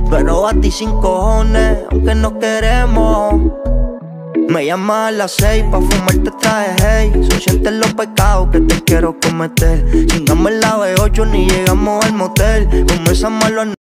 pero a ti sin cojones, aunque no queremos. Me llamas a las 6 pa' fumarte traje, hey. Son sientes los pecados que te quiero cometer. Chingamos en la B8 ni llegamos al motel. Comenzamos a las